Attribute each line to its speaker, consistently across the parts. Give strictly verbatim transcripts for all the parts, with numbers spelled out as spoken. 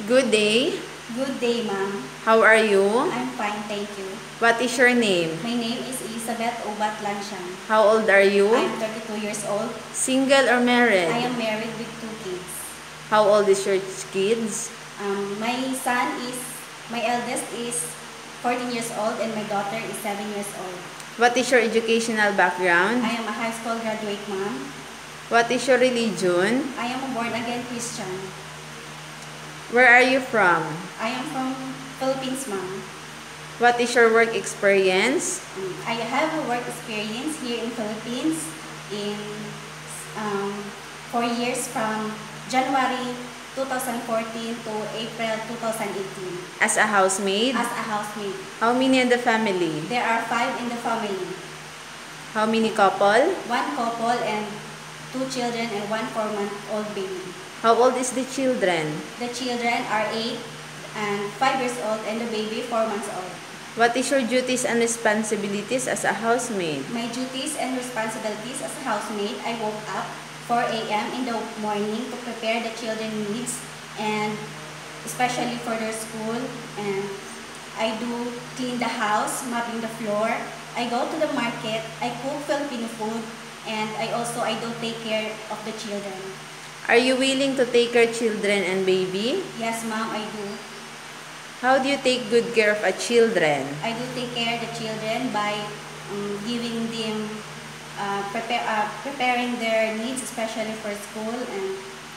Speaker 1: Good day.
Speaker 2: Good day, ma'am.
Speaker 1: How are you?
Speaker 2: I'm fine, thank you.
Speaker 1: What is your name?
Speaker 2: My name is Elizabeth Ubat Lansiang.
Speaker 1: How old are you?
Speaker 2: I'm thirty-two years old.
Speaker 1: Single or married?
Speaker 2: I am married with two kids.
Speaker 1: How old is your kids?
Speaker 2: Um, my son is, my eldest is fourteen years old and my daughter is seven years old.
Speaker 1: What is your educational background?
Speaker 2: I am a high school graduate, ma'am.
Speaker 1: What is your religion?
Speaker 2: I am a born-again Christian.
Speaker 1: Where are you from?
Speaker 2: I am from Philippines, ma'am.
Speaker 1: What is your work experience?
Speaker 2: Um, I have a work experience here in Philippines in um, four years from January two thousand fourteen to April two thousand eighteen.
Speaker 1: As a housemaid?
Speaker 2: As a housemaid.
Speaker 1: How many in the family?
Speaker 2: There are five in the family.
Speaker 1: How many couple?
Speaker 2: One couple and two children and one four-month-old baby.
Speaker 1: How old is the children?
Speaker 2: The children are eight and five years old and the baby four months old.
Speaker 1: What is your duties and responsibilities as a housemaid?
Speaker 2: My duties and responsibilities as a housemaid, I woke up four A M in the morning to prepare the children's needs and especially for their school, and I do clean the house, mopping the floor. I go to the market, I cook Filipino food, and I also I do take care of the children.
Speaker 1: Are you willing to take care of children and baby?
Speaker 2: Yes, ma'am, I do.
Speaker 1: How do you take good care of a children?
Speaker 2: I do take care of the children by um, giving them, uh, prepare, uh, preparing their needs, especially for school, and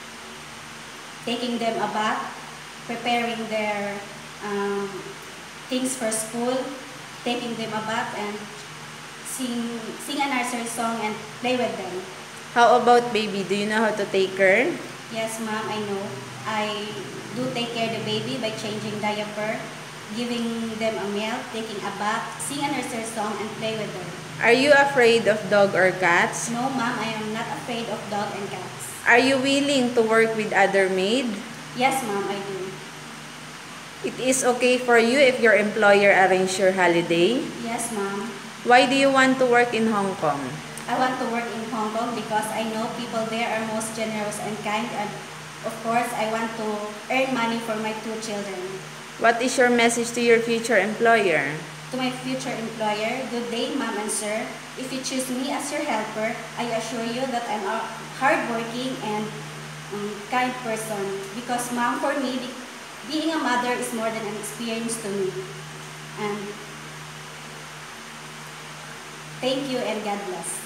Speaker 2: taking them a bath, preparing their um, things for school, taking them a bath, and sing, sing a nursery song and play with them.
Speaker 1: How about baby? Do you know how to take her?
Speaker 2: Yes, ma'am, I know. I do take care of the baby by changing diaper, giving them a milk, taking a bath, sing a nursery song, and play with them.
Speaker 1: Are you afraid of dog or cats?
Speaker 2: No, ma'am, I am not afraid of dog and cats.
Speaker 1: Are you willing to work with other maid?
Speaker 2: Yes, ma'am, I do.
Speaker 1: It is okay for you if your employer arrange your holiday?
Speaker 2: Yes, ma'am.
Speaker 1: Why do you want to work in Hong Kong?
Speaker 2: I want to work in Hong Kong because I know people there are most generous and kind, and of course, I want to earn money for my two children.
Speaker 1: What is your message to your future employer?
Speaker 2: To my future employer, good day, ma'am and sir. If you choose me as your helper, I assure you that I'm a hardworking and um, kind person. Because, ma'am, for me, being a mother is more than an experience to me. And thank you and God bless.